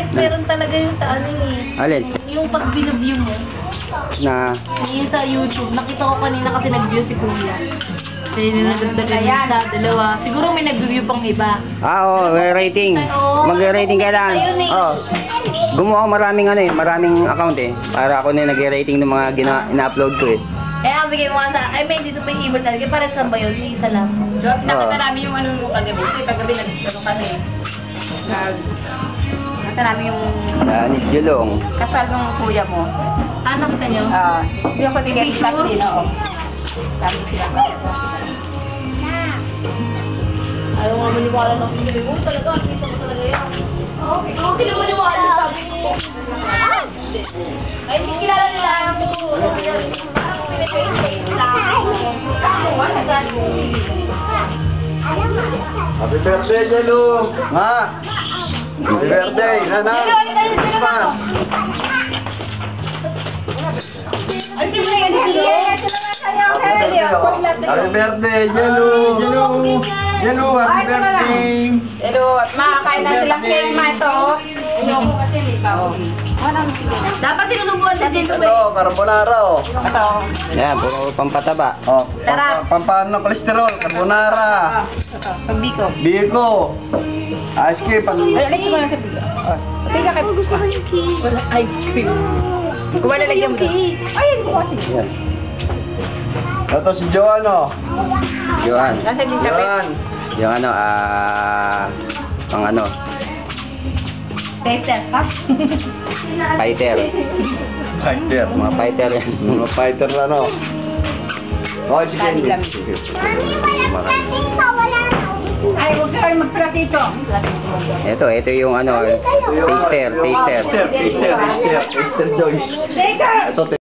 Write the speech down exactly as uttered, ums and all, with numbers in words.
meron talaga yung sa ano eh. Alin? Yung pag binaview mo. Na... Yung sa YouTube. Nakita ko kanina kasi nag-view si Kuya. Kasi nanonood na sa dalawa. Siguro may nag-view pang iba. Ah, oo, oh, rating. Mag-rating kailangan. Oo. Gumawa ako maraming ano eh, maraming account eh. Para ako na yung nag-rating ng mga gina- ina-upload ko eh. Eh, ang bigay mo nga sa... Ay, may dito pa yung email talaga. Para saan ba yun? Yung isa lang. Job, nakita namin yung ano mo kagabi. Kasi kagabi nag-ano kami. Nag... Nakita namin yung Ah, ni Julong. kasal ng kuya mo. Ah, nakita nyo? Ah, hindi ako tigil sa akin, oo. Sabi sila. Ayaw nga maniwala ng pinili mo. Talaga, kita mo talaga yan. Okay, okay na maniwala. Sabi ko. Ah! Ay, hindi kilala nila. Parang pinipay-pay lang. Happy birthday, Jello! Ma! Happy birthday! Nana! Ma! Ay, hindi mo na yan. Hindi Happy birthday, Jello! Jello! Jello, happy birthday! Hello, at makakain na silang cake, ma, ito. Ayoko kasi may bao. Dapat sinusubuan sa dito eh. Ito, carbonara, oh. Ito. Yan, puro pampataba. Oh, Tara. pampano ng kolesterol, carbonara. Ah, ito. Pagbiko. Biko. Ice cream, pag... Ay, alis mo lang sa biko. Ah. Tika kay gusto ko yung cake. Wala ice cream. Kung wala lagyan mo doon. Ayun ko kasi. Yan. Ito si Joan, oh. Joan. Nasa din sa Joan. Yung ano, ah... pang ano, Taster, ha? fighter. Fighter. Mga fighter yan. Mga fighter na, no? Oh, si Dali Candy. lang. Ay, huwag kayo magplatito. Ito, ito yung ano, taster, taster. Taster, taster, taster, taster Joyce. Taker! Ito,